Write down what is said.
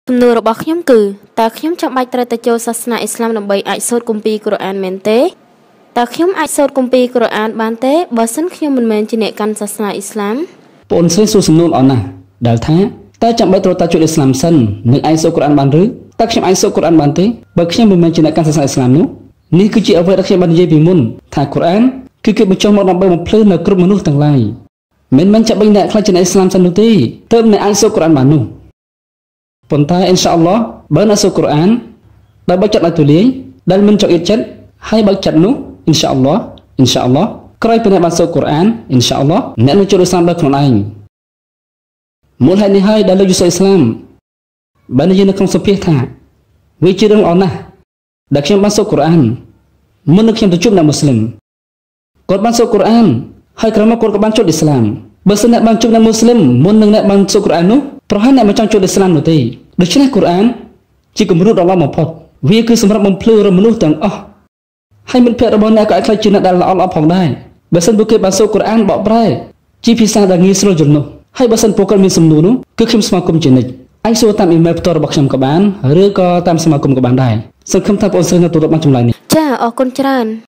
សំណួររបស់ខ្ញុំគឺតើខ្ញុំចាំបាច់ត្រូវទៅចូលសាសនាអ៊ីស្លាមដើម្បីអាចសូត្រគម្ពីរកូរ៉ានមែនទេតើខ្ញុំអាចសូត្រគម្ពីរកូរ៉ានបានទេបើសិនខ្ញុំមិនមែនជាអ្នកកាន់សាសនាអ៊ីស្លាមបងស្រីសួរសំណួរអត់ណាស់ដែលថាតើចាំបាច់ត្រូវទៅចូលអ៊ីស្លាមសិននឹងអាចសូត្រកូរ៉ានបានឬតើខ្ញុំអាចសូត្រកូរ៉ានបានទេបើខ្ញុំមិនមែនជាអ្នកកាន់សាសនាអ៊ីស្លាមនោះនេះគឺជាអ្វីដែលខ្ញុំបាននិយាយពីមុនថាកូរ៉ានគឺគេបញ្ចុះមកដើម្បីបំភ្លឺនៅគ្រប់មនុស្សទាំងឡាយមិនមែនចាំបាច់អ្នកខ្លាចជាអ្នកអ៊ីស្លាមសិននោះទេទើបអ្នកអាចសូត្រកូរ៉ានបាននោះប៉ុន្តែអ៊ីនសាអល់ឡោះបើអ្នកសូត្រកូរ៉ានដោយបើកចិត្តឲ្យទូលាយដែលមិនចង្អៀតចិត្តហើយបើកចិត្តនោះអ៊ីនសាអល់ឡោះក្រោយពីអ្នកបានសូត្រកូរ៉ានអ៊ីនសាអល់ឡោះអ្នកនឹងចូលអ៊ីស្លាមដោយខ្លួនឯងមូលហេតុនេះហើយដែលលោកយូស៊ូអ៊ីស្លាមបាននិយាយនៅក្នុងសុភាថាវាជារឿងល្អណាស់ដែលខ្ញុំបានសូត្រកូរ៉ានមុននឹងខ្ញុំទៅជួបអ្នកមូស្លីមគាត់បានសូត្រកូរ៉ានហើយក្រោយមកគាត់ក៏បានចូលអ៊ីស្លាមបើសិនអ្នកបានជួបអ្នកមូស្លីមមុននឹងអ្នកបានសូត្រកូរ៉ាននោះប្រហែលអ្នកមិនចង់ចូលអ៊ីស្លាមនោះទេដូច្នេះកូរ៉ានជាគំរូដ៏ល្អបំផុតវាគឺសម្រាប់បំភ្លឺរមនុស្សទាំងអស់ហើយមិត្តភក្តិរបស់អ្នកក៏អាចខ្លាចជាអ្នកដែលល្អផងដែរបើសិនពួកគេបានសូត្រកូរ៉ានបកប្រែជាភាសាដែលងាយស្រួលយល់នោះហើយបើសិនពួកគាត់មានសំណួរនោះគឺខ្ញុំស្វាគមន៍ជានិច្ចអាចសួរតាមអ៊ីមែលផ្ទាល់របស់ខ្ញុំក៏បានឬក៏តាមសមាគមក៏បានដែរសង្ឃឹមថាបងស្រីនឹងទទួលបានចម្លើយនេះចាអរគុណច្រើន